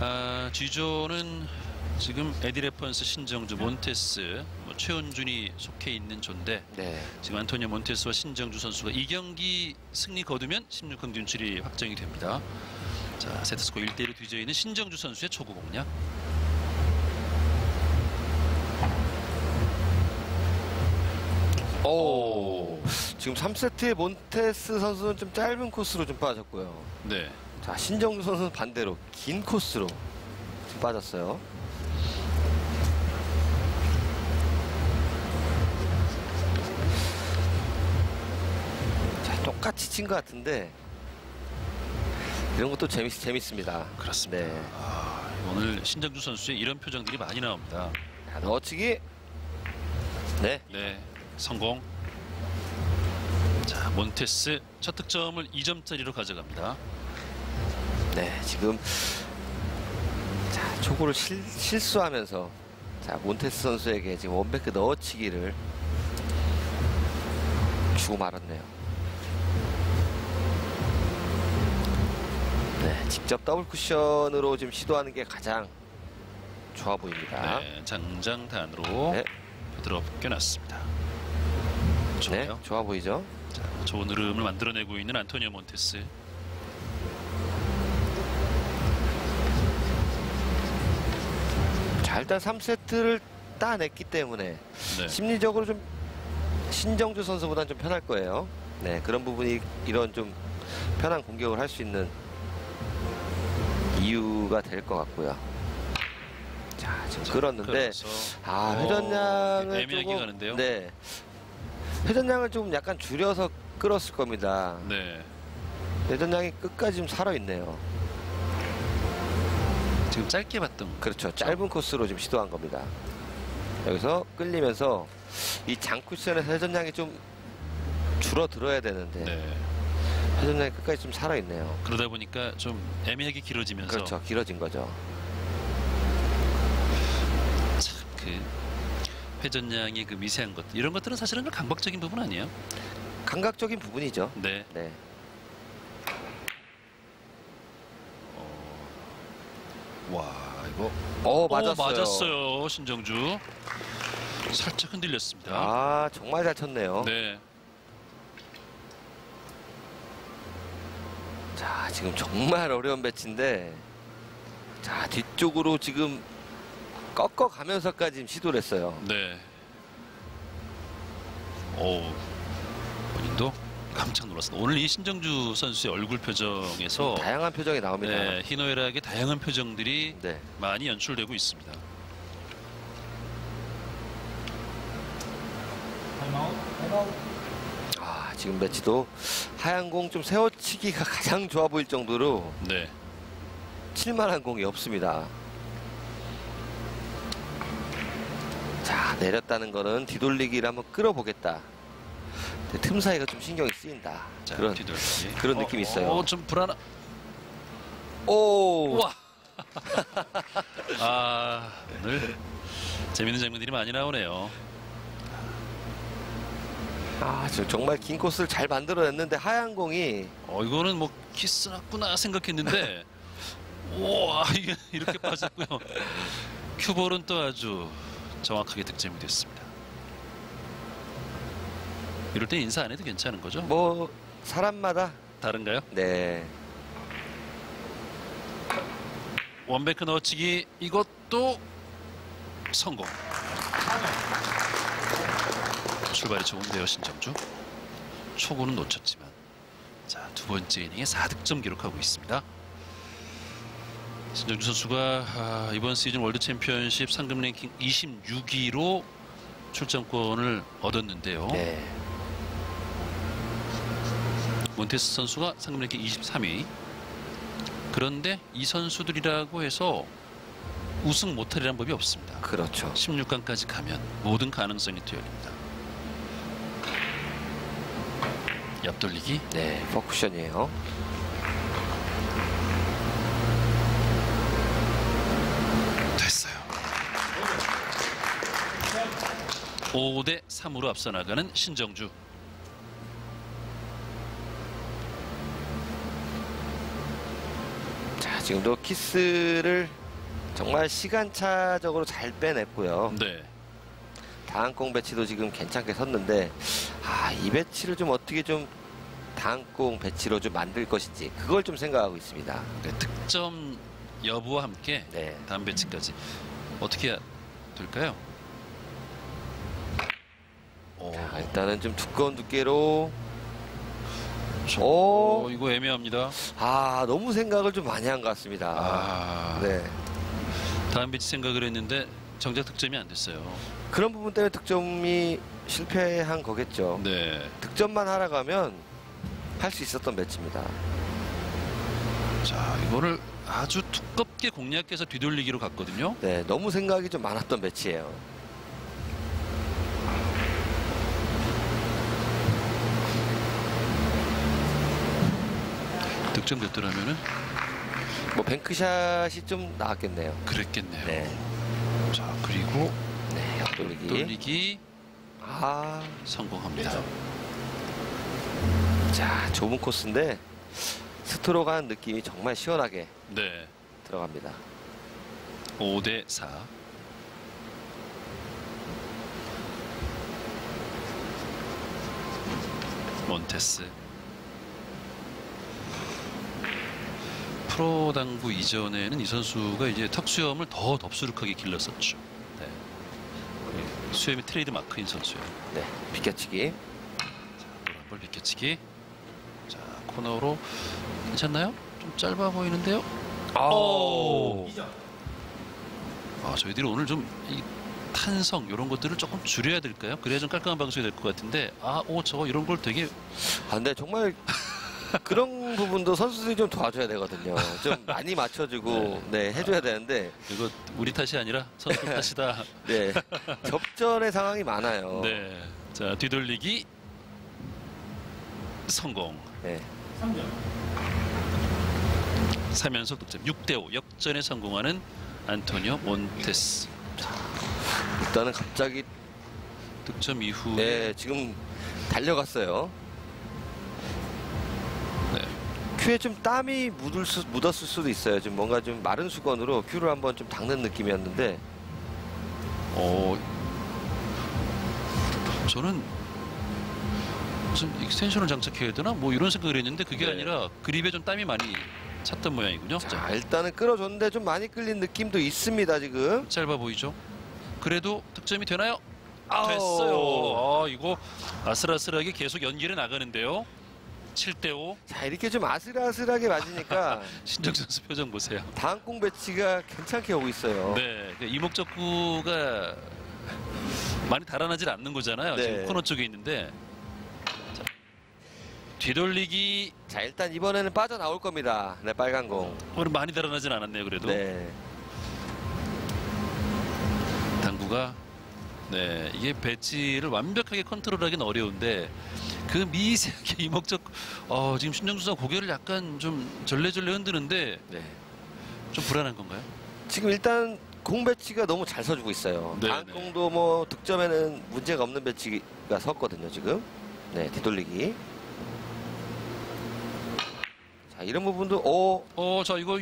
G조는 지금 에디 레펀스, 신정주, 몬테스, 최은준이 속해 있는 조인데 네. 지금 안토니오 몬테스와 신정주 선수가 이 경기 승리 거두면 16강 진출이 확정이 됩니다. 자, 세트스코어 1대1로 뒤져 있는 신정주 선수의 초구 공략. 오. 지금 3세트의 몬테스 선수는 좀 짧은 코스로 좀 빠졌고요. 네. 자, 신정주 선수는 반대로 긴 코스로 좀 빠졌어요. 자, 똑같이 친 것 같은데 이런 것도 재밌습니다. 그렇습니다. 네. 오늘 신정주 선수의 이런 표정들이 많이 나옵니다. 자, 넣어치기. 네. 네, 성공. 자, 몬테스 첫 득점을 2점짜리로 가져갑니다. 네, 지금 자, 초구를 실수하면서 자, 몬테스 선수에게 지금 원백크 넣어치기를 주고 말았네요. 네, 직접 더블 쿠션으로 지금 시도하는 게 가장 좋아 보입니다. 네, 장장단으로 네. 부드럽게 놨습니다. 좋아요. 네, 좋아 보이죠? 자, 좋은 흐름을 만들어내고 있는 안토니오 몬테스. 자, 일단 3세트를 따냈기 때문에 네. 심리적으로 좀 신정주 선수보다는 좀 편할 거예요. 네, 그런 부분이 이런 좀 편한 공격을 할 수 있는 이유가 될 것 같고요. 자, 지금 끌었는데 회전량을 애매하게 조금 가는데요. 네, 회전량을 좀 약간 줄여서 끌었을 겁니다. 네. 회전량이 끝까지 좀 살아 있네요. 지금 짧게 봤던. 그렇죠. 짧은 코스로 좀 시도한 겁니다. 여기서 끌리면서 이 장쿠션의 회전량이 좀 줄어들어야 되는데 네. 회전량이 끝까지 좀 살아있네요. 그러다 보니까 좀 애매하게 길어지면서. 그렇죠. 길어진 거죠. 참, 그 회전량의 그 미세한 것, 이런 것들은 사실은 감각적인 부분 아니에요? 감각적인 부분이죠. 네. 네. 와, 이거. 맞았어요. 맞았어요, 신정주. 살짝 흔들렸습니다. 아, 정말 잘 쳤네요. 네. 자, 지금 정말 어려운 배치인데, 자, 뒤쪽으로 지금 꺾어가면서까지 지금 시도를 했어요. 네. 본인도 깜짝 놀랐습니다. 오늘 이 신정주 선수의 얼굴 표정에서 다양한 표정이 나옵니다. 네, 희노애락의 다양한 표정들이 네. 많이 연출되고 있습니다. 아, 지금 배치도 하얀 공 좀 세워치기가 가장 좋아 보일 정도로 네. 칠만한 공이 없습니다. 자, 내렸다는 거는 뒤돌리기를 한번 끌어보겠다. 근데 틈 사이가 좀 신경이 쓰인다. 자, 그런 뒤돌기. 그런 느낌이 있어요. 좀 불안한. 오! 우와. 오늘 재밌는 장면들이 많이 나오네요. 아, 지금 정말 긴 코스를 잘 만들어냈는데 하얀 공이 이거는 뭐 키스 났구나 생각했는데 우와, 이게 이렇게 빠졌고요. 큐볼은 또 아주 정확하게 득점이 됐습니다. 이럴 때 인사 안 해도 괜찮은 거죠? 뭐 사람마다 다른가요? 네. 원베크 넣어치기, 이것도 성공. 출발이 좋은데요, 신정주. 초구는 놓쳤지만, 자, 두 번째 이닝에 4득점 기록하고 있습니다. 신정주 선수가 이번 시즌 월드 챔피언십 상금 랭킹 26위로 출전권을 얻었는데요. 네. 몬테스 선수가 상금 랭킹 23위. 그런데 이 선수들이라고 해서 우승 못하리란 법이 없습니다. 그렇죠. 16강까지 가면 모든 가능성이 열립니다. 옆돌리기. 네, 퍼쿠션이에요. 됐어요. 5대 3으로 앞서 나가는 신정주. 지금도 키스를 정말 시간차적으로 잘 빼냈고요. 네. 다한공 배치도 지금 괜찮게 섰는데 이 배치를 좀 어떻게 좀 다한공 배치로 좀 만들 것인지 그걸 좀 생각하고 있습니다. 네, 득점 여부와 함께 네. 다음 배치까지 어떻게 해야 될까요? 자, 일단은 좀 두꺼운 두께로 이거 애매합니다. 너무 생각을 좀 많이 한 것 같습니다. 네. 다음 배치 생각을 했는데 정작 득점이 안 됐어요. 그런 부분 때문에 득점이 실패한 거겠죠. 네. 득점만 하러 가면 할 수 있었던 배치입니다. 자, 이거를 아주 두껍게 공략해서 뒤돌리기로 갔거든요. 네, 너무 생각이 좀 많았던 배치예요. 득점 됐더라면은 뭐 뱅크샷이 좀 나왔겠네요. 그랬겠네요. 네. 자, 그리고 네, 옆돌리기. 돌리기 아, 성공합니다. 자, 좁은 코스인데 스트로크 하는 느낌이 정말 시원하게 네. 들어갑니다. 5대 4. 몬테스. 프로 당구 이전에는 이 선수가 이제 턱수염을 더 덥수룩하게 길렀었죠. 네. 수염이 트레이드 마크인 선수예요. 네, 비껴치기. 노란볼 비껴치기. 자, 코너로 괜찮나요? 좀 짧아 보이는데요. 오! 저희들이 오늘 좀 이 탄성 이런 것들을 조금 줄여야 될까요? 그래야 좀 깔끔한 방송이 될 것 같은데 저거 이런 걸 되게 근데 정말 그런 부분도 선수들이 좀 도와줘야 되거든요. 좀 많이 맞춰주고 네, 해줘야 되는데 이거 우리 탓이 아니라 선수 탓이다. 네, 접전의 상황이 많아요. 네. 자, 뒤돌리기 성공. 네. 3연속 득점 6대 5 역전에 성공하는 안토니오 몬테스. 일단은 갑자기 득점 이후에 네, 지금 달려갔어요. 네. 큐에 좀 땀이 묻었을 수도 있어요. 좀 뭔가 좀 마른 수건으로 큐를 한번 좀 닦는 느낌이었는데 저는 무슨 익스텐션을 장착해야 되나 뭐 이런 생각을 했는데 그게 네. 아니라 그립에 좀 땀이 많이 찼던 모양이군요. 자, 일단은 끌어줬는데 좀 많이 끌린 느낌도 있습니다. 지금 짧아 보이죠? 그래도 득점이 되나요? 아우. 됐어요. 이거 아슬아슬하게 계속 연기를 나가는데요. 7대 5. 자, 이렇게 좀 아슬아슬하게 맞으니까 신정 선수 표정 보세요. 다한공 배치가 괜찮게 오고 있어요. 네, 이목적구가 많이 달아나질 않는 거잖아요. 네. 지금 코너 쪽에 있는데 자, 뒤돌리기 자, 일단 이번에는 빠져나올 겁니다. 네, 빨간 공. 오늘 많이 달아나진 않았네요. 그래도 네. 당구가 이게 배치를 완벽하게 컨트롤하기는 어려운데 그 미세하게 이목적 지금 신정수 선수 고개를 약간 좀 절레절레 흔드는데 네. 좀 불안한 건가요? 지금 일단 공 배치가 너무 잘 서주고 있어요. 네, 다한공도 뭐 득점에는 문제가 없는 배치가 섰거든요. 지금. 네, 뒤돌리기. 자, 이런 부분도 자 이거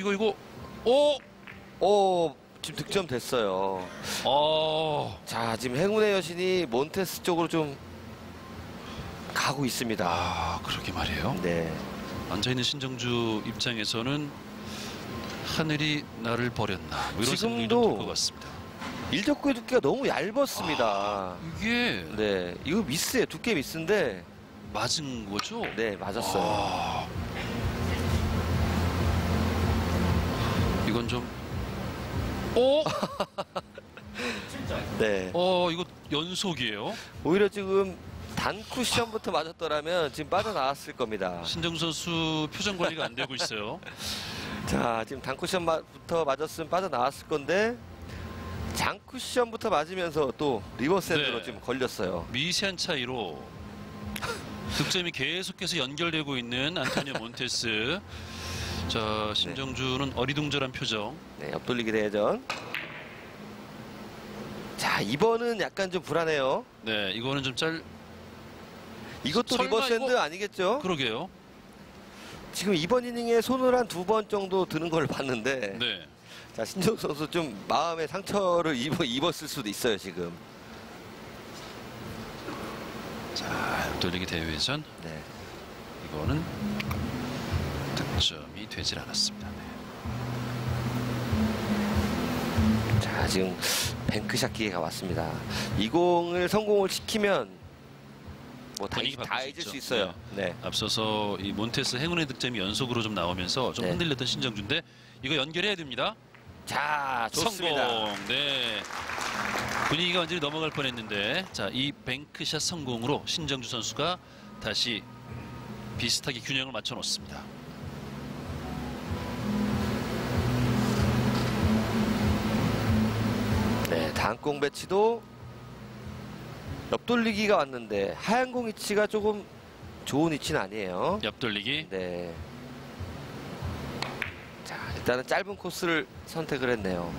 지금 득점 됐어요. 자, 지금 행운의 여신이 몬테스 쪽으로 좀 가고 있습니다. 그러게 말이에요. 네. 앉아있는 신정주 입장에서는 하늘이 나를 버렸나 뭐 이런 생각이 좀 들 것 같습니다. 일적구의 두께가 너무 얇았습니다. 이게 네, 이거 미스예요. 두께 미스인데 맞은 거죠? 네, 맞았어요. 이건 좀 네. 이거 연속이에요. 오히려 지금 단 쿠션부터 맞았더라면 지금 빠져나왔을 겁니다. 신정수 선수 표정 관리가 안 되고 있어요. 자, 지금 단 쿠션부터 맞았으면 빠져나왔을 건데 장 쿠션부터 맞으면서 또 리버스 핸드로 네. 지금 걸렸어요. 미세한 차이로 득점이 계속해서 연결되고 있는 안토니오 몬테스. 자, 신정주는 어리둥절한 표정. 네, 옆돌리기 대회전. 자, 이번은 약간 좀 불안해요. 네, 이거는 좀 이것도 설마 리버스 핸드 이거- 아니겠죠? 그러게요. 지금 이번 이닝에 손을 한 2번 정도 드는 걸 봤는데 네. 자, 신정수 선수 좀 마음의 상처를 입었을 수도 있어요 지금. 자, 돌리기 대회전. 네. 이거는 득점이 되질 않았습니다. 네. 자, 지금 뱅크샷 기회가 왔습니다. 이 공을 성공을 시키면 뭐 다 분위기 바꿀 수 잊을 있죠. 수 있어요. 네. 앞서서 이 몬테스 행운의 득점이 연속으로 좀 나오면서 좀 네. 흔들렸던 신정주인데 이거 연결해야 됩니다. 자, 좋습니다. 성공. 네. 분위기가 완전히 넘어갈 뻔했는데 자, 이 뱅크샷 성공으로 신정주 선수가 다시 비슷하게 균형을 맞춰 놓습니다. 네, 다음 공 배치도 옆돌리기가 왔는데 하얀 공 위치가 조금 좋은 위치는 아니에요. 옆돌리기. 네. 자, 일단은 짧은 코스를 선택을 했네요.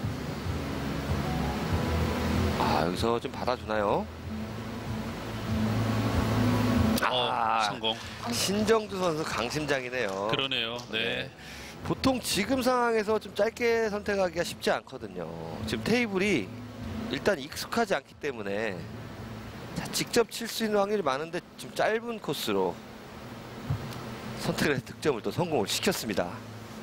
아, 여기서 좀 받아주나요? 성공. 신정주 선수 강심장이네요. 그러네요. 네. 보통 지금 상황에서 좀 짧게 선택하기가 쉽지 않거든요. 지금 테이블이 일단 익숙하지 않기 때문에 자, 직접 칠 수 있는 확률이 많은데 좀 짧은 코스로 선택을 해서 득점을 또 성공을 시켰습니다.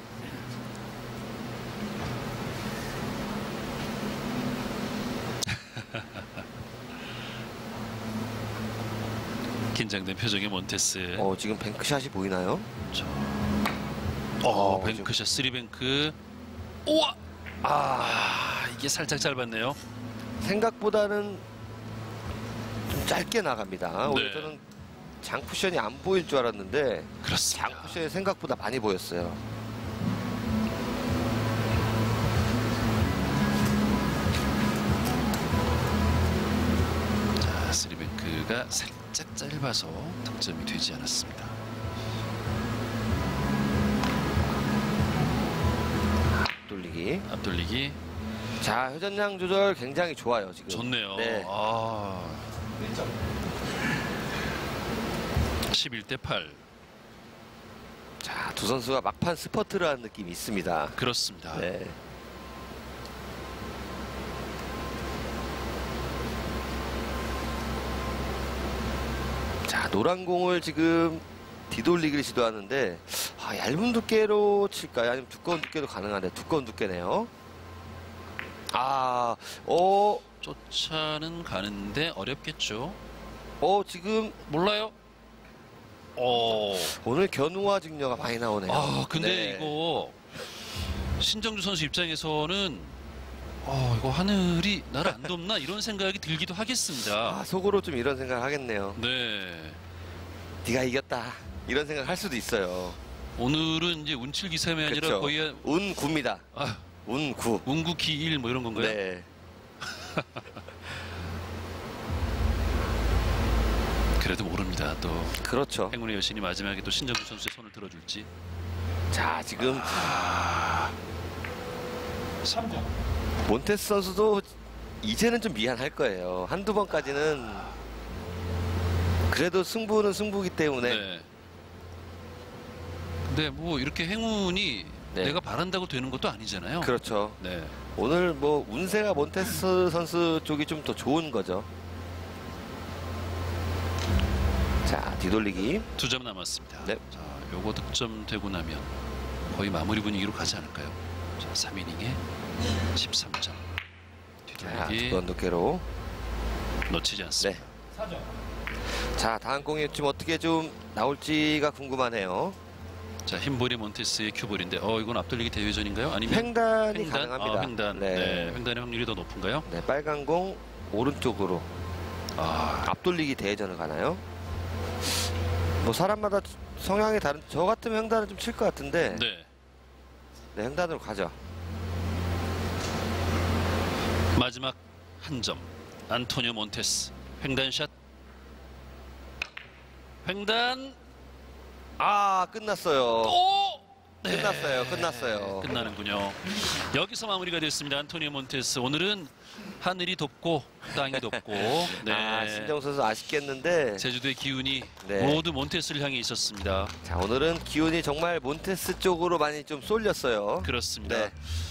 긴장된 표정의 몬테스. 지금 뱅크샷이 보이나요? 자. 지금- 뱅크샷 3뱅크. 우와! 이게 살짝 짧았네요. 생각보다는 좀 짧게 나갑니다. 오늘 네. 저는 장쿠션이 안 보일 줄 알았는데 그렇습니다. 장쿠션이 생각보다 많이 보였어요. 자, 3뱅크가 살짝 짧아서 득점이 되지 않았습니다. 돌리기. 앞돌리기 자, 회전량 조절 굉장히 좋아요 지금. 좋네요. 네. 11대 8. 자, 두 선수가 막판 스퍼트를 하는 느낌이 있습니다. 그렇습니다. 네. 자, 노란 공을 지금 뒤돌리기를 시도하는데 얇은 두께로 칠까요? 아니면 두꺼운 두께도 가능한데 두꺼운 두께네요. 쫓아는 가는데 어렵겠죠. 지금 몰라요. 오늘 견우와 직녀가 많이 나오네요. 근데 네. 이거 신정주 선수 입장에서는 이거 하늘이 나를 안 돕나 이런 생각이 들기도 하겠습니다. 속으로 좀 이런 생각을 하겠네요. 네. 네가 이겼다 이런 생각을 할 수도 있어요. 오늘은 이제 운칠기삼이 아니라 그렇죠. 거의 운구입니다. 운구. 운구기 1 뭐 이런 건가요? 네. 그래도 모릅니다. 또 그렇죠. 행운의 여신이 마지막에 또 신정주 선수의 손을 들어줄지. 자, 지금 3점. 몬테스 선수도 이제는 좀 미안할 거예요. 한두 번까지는 그래도 승부는 승부기 때문에 네. 근데 뭐 이렇게 행운이 네. 내가 바란다고 되는 것도 아니잖아요. 그렇죠. 네. 오늘 뭐 운세가 몬테스 선수 쪽이 좀 더 좋은 거죠. 자, 뒤돌리기. 2점 남았습니다. 네. 자, 요거 득점 되고 나면 거의 마무리 분위기로 가지 않을까요? 자, 3이닝에 13점. 자, 뒤돌리기 두꺼운 두께로. 놓치지 않습니다. 네. 자, 다음 공이 지금 어떻게 좀 나올지가 궁금하네요. 자, 흰볼이 몬테스의 큐볼인데 이건 앞돌리기 대회전인가요? 아니면 횡단이 가능합니다. 횡단. 네. 횡단의 확률이 더 높은가요? 네, 빨간 공 오른쪽으로 앞돌리기 대회전을 가나요? 뭐 사람마다 성향이 다른. 저 같으면 횡단을 좀 칠 것 같은데. 네. 네, 횡단으로 가죠. 마지막 한 점. 안토니오 몬테스. 횡단샷. 횡단. 끝났어요. 끝났어요. 끝나는군요. 여기서 마무리가 됐습니다. 안토니오 몬테스. 오늘은 하늘이 덥고 땅이 덥고 네. 신정 선수 아쉽겠는데 제주도의 기운이 네. 모두 몬테스를 향해 있었습니다. 자, 오늘은 기운이 정말 몬테스 쪽으로 많이 좀 쏠렸어요. 그렇습니다. 네.